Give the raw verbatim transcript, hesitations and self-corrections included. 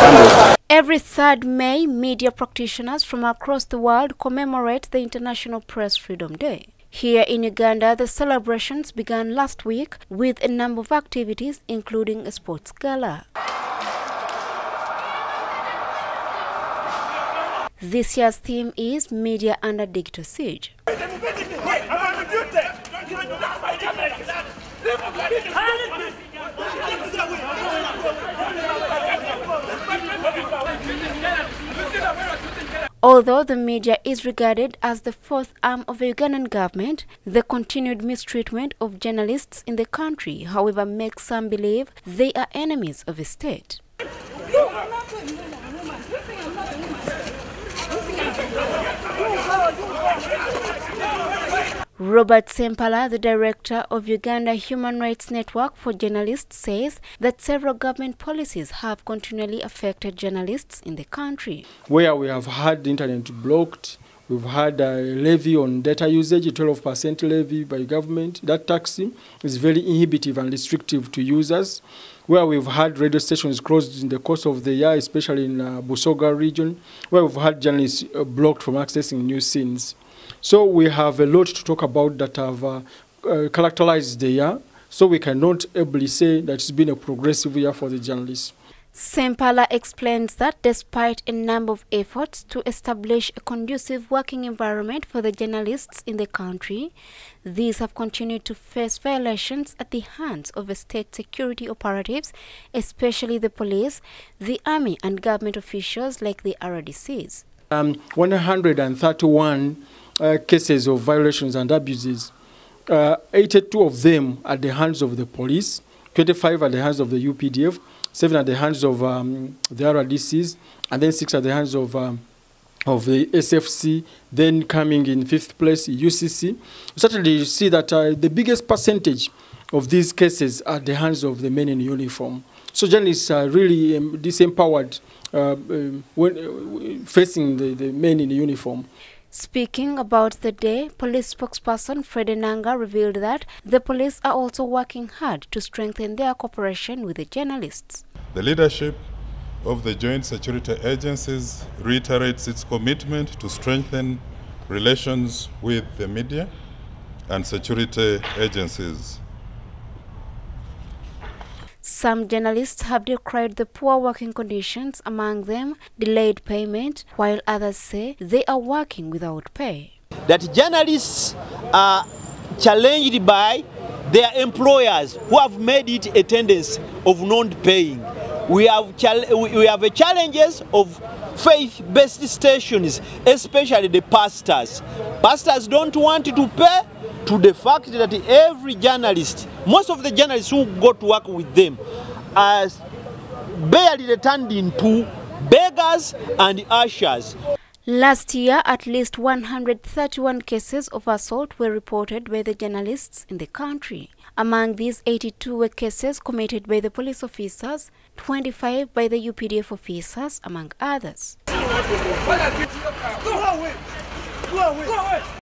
Every third May, media practitioners from across the world commemorate the International Press Freedom Day. Here in Uganda, the celebrations began last week with a number of activities, including a sports gala. This year's theme is Media Under Digital Siege. Although the media is regarded as the fourth arm of the Ugandan government, the continued mistreatment of journalists in the country, however, makes some believe they are enemies of the state. Robert Sempala, the director of Uganda Human Rights Network for Journalists, says that several government policies have continually affected journalists in the country. Where we have had the internet blocked, we've had a levy on data usage, a twelve percent levy by government. That tax is very inhibitive and restrictive to users. Where we've had radio stations closed in the course of the year, especially in uh, Busoga region, where we've had journalists uh, blocked from accessing news scenes. So we have a lot to talk about that have uh, uh, characterized the year, so we cannot ably say that it's been a progressive year for the journalists. Sempala explains that despite a number of efforts to establish a conducive working environment for the journalists in the country, these have continued to face violations at the hands of the state security operatives, especially the police, the army and government officials like the R D Cs. Um, one hundred thirty-one uh, cases of violations and abuses, uh, eighty-two of them at the hands of the police, twenty-five at the hands of the U P D F, seven at the hands of um, the R D Cs, and then six at the hands of um, of the S F C, then coming in fifth place, U C C. Certainly you see that uh, the biggest percentage of these cases are at the hands of the men in uniform. So journalists are really um, disempowered uh, um, when uh, facing the, the men in uniform. Speaking about the day, police spokesperson Fred Enanga revealed that the police are also working hard to strengthen their cooperation with the journalists. The leadership of the joint security agencies reiterates its commitment to strengthen relations with the media and security agencies. Some journalists have decried the poor working conditions, among them delayed payment, while others say they are working without pay. That journalists are challenged by their employers who have made it a tendency of not paying. We have, we have a challenges of faith-based stations, especially the pastors. Pastors don't want to pay, to the fact that every journalist, most of the journalists who go to work with them are barely turned into beggars and ushers. Last year, at least one hundred thirty-one cases of assault were reported by the journalists in the country. Among these, eighty-two were cases committed by the police officers, twenty-five by the U P D F officers, among others. Go away. Go away. Go away.